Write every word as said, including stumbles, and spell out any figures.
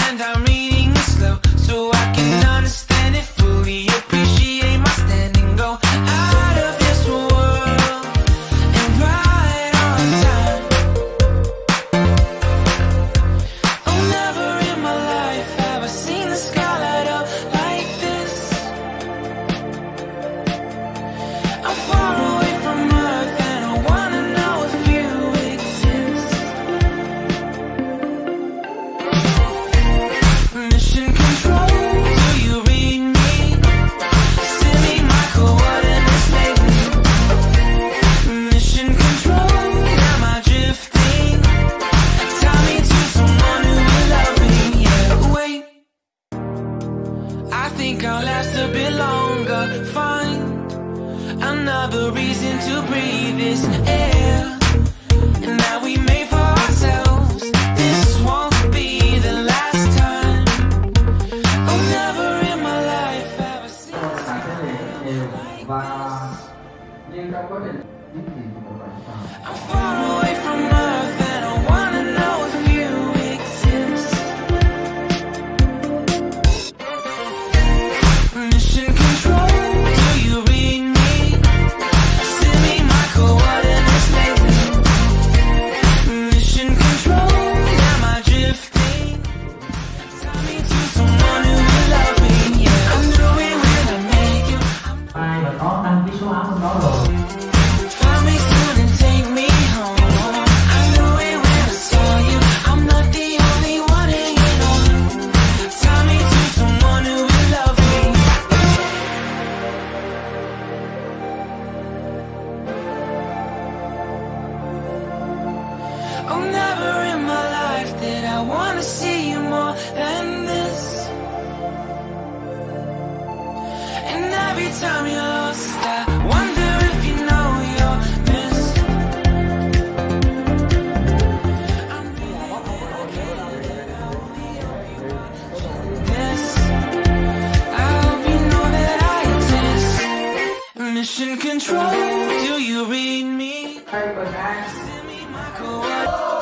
and I'm reading it slow so I can understand it fully. Appreciate my standing, go out of this world and right on time. Oh, never in my life have I seen the sky light up like this. I'm far away from Earth and I wanna know if you exist. Mission control, do you read me? Send me my coordinates lately. Mission control, am I drifting? Tie me to someone who will love me. Yeah, wait, I think I'll last a bit longer. Find another reason to breathe this air, and that we made for ourselves. This won't be the last time. Oh, never in my life have I seen Các cái lễ đều và nhưng trong quá trình duy trì một bài tập I'm far away from Earth and I wanna know if you exist. Mission control, do you read me? Send me my coordinates lately. Mission control, am I drifting? Tie me to someone who will love me. Yeah, I knew it when I met you. ai mà có đăng ký số áo trong đó rồi. Find me soon and take me home. I knew it when I saw you. I'm not the only one hanging on. Tie me to someone who will love me. Oh, never in my life did I wanna see you more than this. And every time you're lost, I wonder if you know you're missed. I'm really dedicated, I hope you watch this. I hope you know that I exist. Mission control, do you read me? Hay còn ai Send me my coordinates.